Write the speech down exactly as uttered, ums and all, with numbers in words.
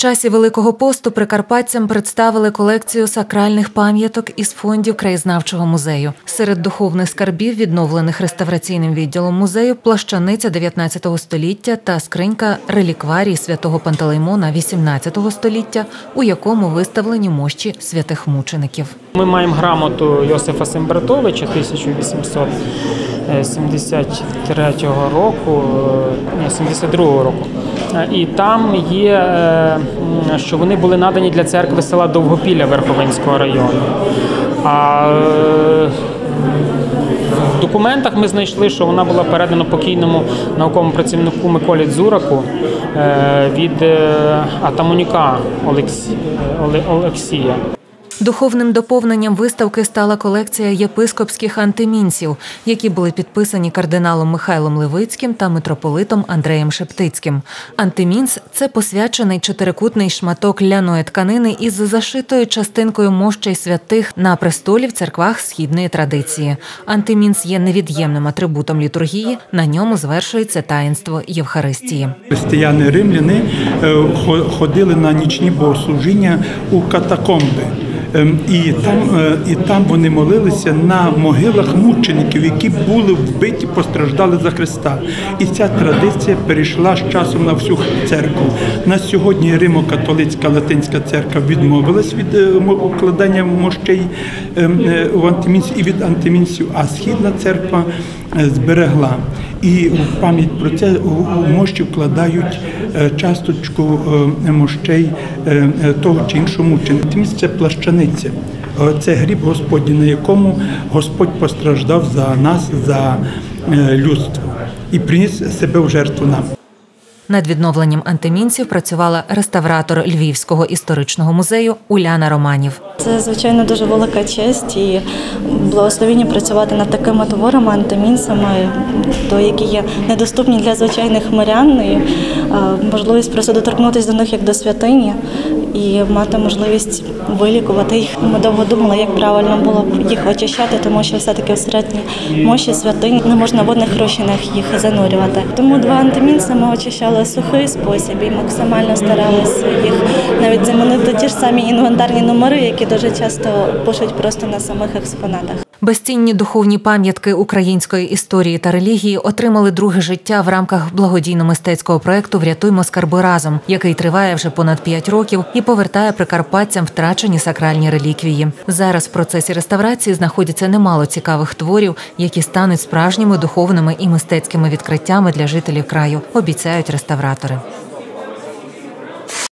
часі Великого посту прикарпатцям представили колекцію сакральних пам'яток із фондів краєзнавчого музею. Серед духовних скарбів, відновлених реставраційним відділом музею, плащаниця дев'ятнадцятого століття та скринька-релікварій святого Пантелеймона вісімнадцятого століття, у якому виставлені мощі святих мучеників. Ми маємо грамоту Йосифа Сембратовича тисяча вісімсот сімдесят третього року, ні, сімдесят другого року. І там є, що вони були надані для церкви села Довгопілля Верховинського району. А в документах ми знайшли, що вона була передана покійному науковому працівнику Миколі Дзураку від Атаманюка Олексія. Духовним доповненням виставки стала колекція єпископських антимінсів, які були підписані кардиналом Михайлом Левицьким та митрополитом Андреєм Шептицьким. Антимінс – це посвячений чотирикутний шматок ляної тканини із зашитою частинкою мощей святих на престолі в церквах східної традиції. Антимінс є невід'ємним атрибутом літургії, на ньому звершується таїнство Євхаристії. Християни римляни ходили на нічні богослужіння у катакомби. І там, і там вони молилися на могилах мучеників, які були вбиті, постраждали за Христа. І ця традиція перейшла з часом на всю церкву. На сьогодні Римо-католицька латинська церква відмовилась від укладання мощей в антимінсі і від антимінсів, а східна церква зберегла. І в пам'ять про це у мощі вкладають часточку мощей того чи іншого мученика. Антимінс – це плащаниця. Це гріб Господній, на якому Господь постраждав за нас, за людство і приніс себе в жертву нам. Над відновленням антимінсів працювала реставратор Львівського історичного музею Уляна Романів. Це, звичайно, дуже велика честь і благословення працювати над такими творами, антимінсами, то, які є недоступні для звичайних мирян, і можливість просто доторкнутися до них як до святині і мати можливість вилікувати їх. Ми довго думали, як правильно було б їх очищати, тому що все-таки всередині мощі святині не можна в водних розчинах їх занурювати. Тому два антимінси ми очищали в сухий спосіб і максимально старалися їх навіть замінити ті ж самі інвентарні номери, які дуже часто пишуть просто на самих експонатах. Безцінні духовні пам'ятки української історії та релігії отримали друге життя в рамках благодійно-мистецького проєкту «Врятуймо скарби разом», який триває вже понад п'ять років і повертає прикарпатцям втрачені сакральні реліквії. Зараз в процесі реставрації знаходяться немало цікавих творів, які стануть справжніми духовними і мистецькими відкриттями для жителів краю, обіцяють реставратори.